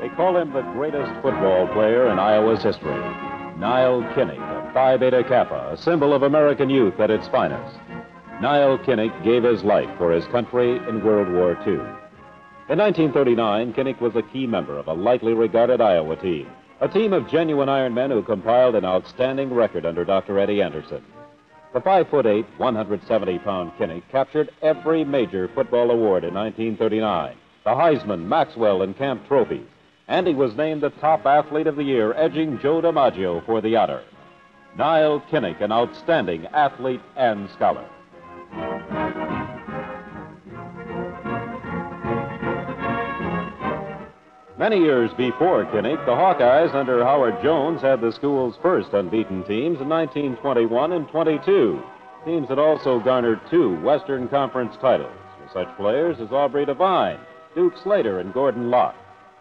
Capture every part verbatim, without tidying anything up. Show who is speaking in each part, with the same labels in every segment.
Speaker 1: They call him the greatest football player in Iowa's history. Niall Kinnick, a Phi Beta Kappa, a symbol of American youth at its finest. Niall Kinnick gave his life for his country in World War Two. In nineteen thirty-nine, Kinnick was a key member of a lightly regarded Iowa team, a team of genuine Iron Men who compiled an outstanding record under Doctor Eddie Anderson. The five foot eight, one hundred seventy pound Kinnick captured every major football award in nineteen thirty-nine, the Heisman, Maxwell, and Camp trophies, and he was named the top athlete of the year, edging Joe DiMaggio for the honor. Niall Kinnick, an outstanding athlete and scholar. Many years before Kinnick, the Hawkeyes under Howard Jones had the school's first unbeaten teams in nineteen twenty-one and twenty-two. Teams that also garnered two Western Conference titles with such players as Aubrey Devine, Duke Slater, and Gordon Locke.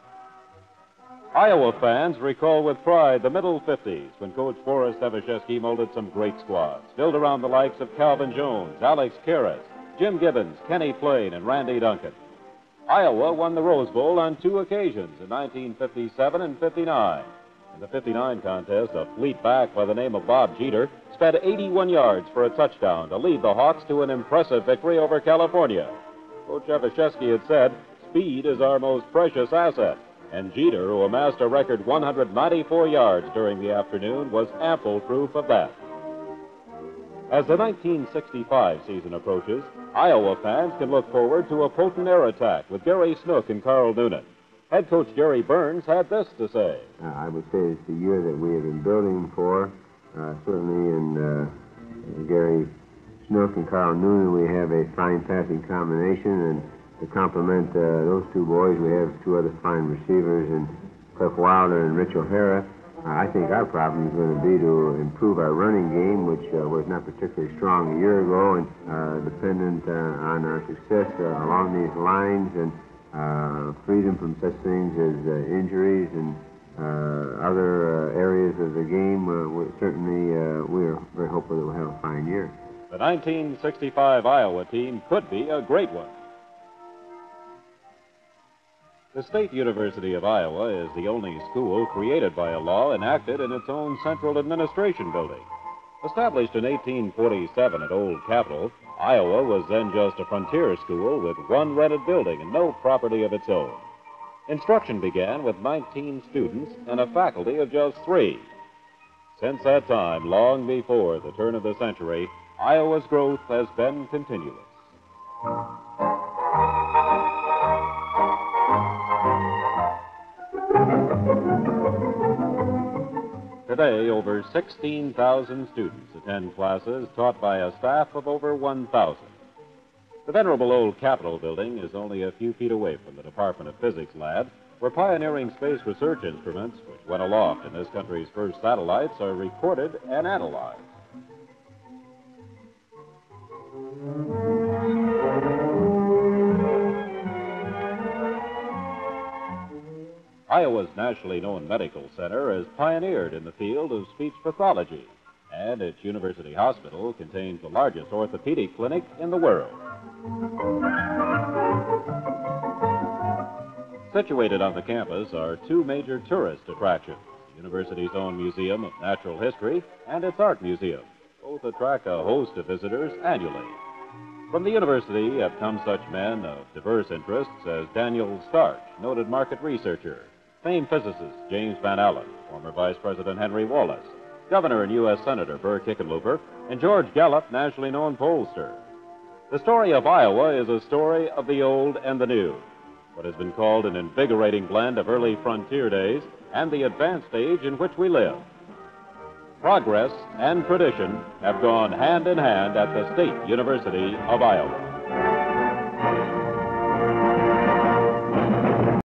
Speaker 1: Iowa fans recall with pride the middle fifties when Coach Forrest Evashevski molded some great squads, built around the likes of Calvin Jones, Alex Karras, Jim Gibbons, Kenny Plain, and Randy Duncan. Iowa won the Rose Bowl on two occasions in nineteen fifty-seven and fifty-nine. In the fifty-nine contest, a fleet back by the name of Bob Jeter sped eighty-one yards for a touchdown to lead the Hawks to an impressive victory over California. Coach Evashevski had said, "Speed is our most precious asset," and Jeter, who amassed a record one hundred ninety-four yards during the afternoon, was ample proof of that. As the nineteen sixty-five season approaches, Iowa fans can look forward to a potent air attack with Gary Snook and Carl Noonan. Head coach Jerry Burns had this to say.
Speaker 2: Uh, I would say it's the year that we have been building for. Uh, certainly in uh, Gary Snook and Carl Noonan, we have a fine passing combination, and to complement uh, those two boys, we have two other fine receivers, in Cliff Wilder and Rich O'Hara. Uh, I think our problem is going to be to improve our running game, which uh, was not particularly strong a year ago, and uh, dependent uh, on our success uh, along these lines, and uh, freedom from such things as uh, injuries and uh, other uh, areas of the game. Uh, we're certainly, uh, we're very hopeful that we'll have a fine year.
Speaker 1: The nineteen sixty-five Iowa team could be a great one. The State University of Iowa is the only school created by a law enacted in its own central administration building. Established in eighteen forty-seven at Old Capitol, Iowa was then just a frontier school with one rented building and no property of its own. Instruction began with nineteen students and a faculty of just three. Since that time, long before the turn of the century, Iowa's growth has been continuous. Today, over sixteen thousand students attend classes taught by a staff of over one thousand. The venerable Old Capitol building is only a few feet away from the Department of Physics lab, where pioneering space research instruments, which went aloft in this country's first satellites, are recorded and analyzed. Iowa's nationally known medical center has pioneered in the field of speech pathology, and its university hospital contains the largest orthopedic clinic in the world. Situated on the campus are two major tourist attractions, the university's own Museum of Natural History and its Art Museum. Both attract a host of visitors annually. From the university have come such men of diverse interests as Daniel Starch, noted market researcher, famed physicist James Van Allen, former Vice President Henry Wallace, Governor and U S Senator Burr Hickenlooper, and George Gallup, nationally known pollster. The story of Iowa is a story of the old and the new, what has been called an invigorating blend of early frontier days and the advanced age in which we live. Progress and tradition have gone hand in hand at the State University of Iowa.